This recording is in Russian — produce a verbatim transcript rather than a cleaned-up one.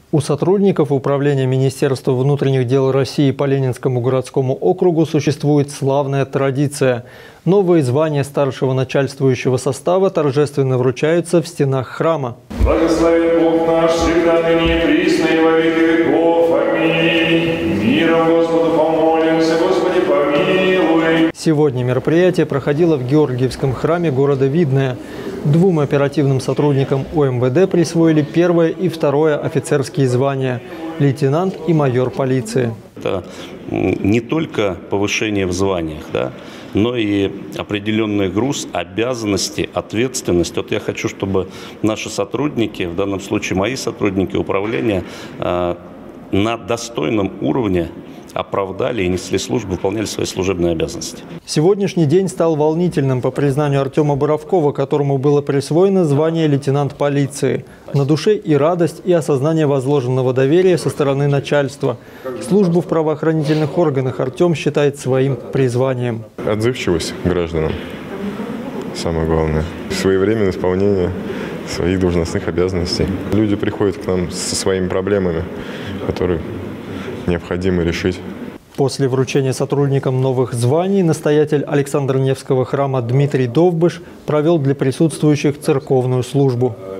У сотрудников Управления Министерства внутренних дел России по Ленинскому городскому округу существует славная традиция. Новые звания старшего начальствующего состава торжественно вручаются в стенах храма. Благословен Бог наш, всегда ныне и присно и во веки веков. Аминь. Миром Господу помолимся, Господи, помилуй. Сегодня мероприятие проходило в Георгиевском храме города Видное. Двум оперативным сотрудникам У Эм Вэ Дэ присвоили первое и второе офицерские звания – лейтенант и майор полиции. Это не только повышение в званиях, да, но и определенный груз обязанностей, ответственность. Вот я хочу, чтобы наши сотрудники, в данном случае мои сотрудники управления, на достойном уровне оправдали и несли службу, выполняли свои служебные обязанности. Сегодняшний день стал волнительным по признанию Артема Боровкова, которому было присвоено звание лейтенант полиции. На душе и радость, и осознание возложенного доверия со стороны начальства. Службу в правоохранительных органах Артем считает своим призванием. Отзывчивость гражданам – самое главное. Своевременное исполнение своих должностных обязанностей. Люди приходят к нам со своими проблемами, которые необходимо решить. После вручения сотрудникам новых званий настоятель Александр-Невского храма Дмитрий Довбыш провел для присутствующих церковную службу.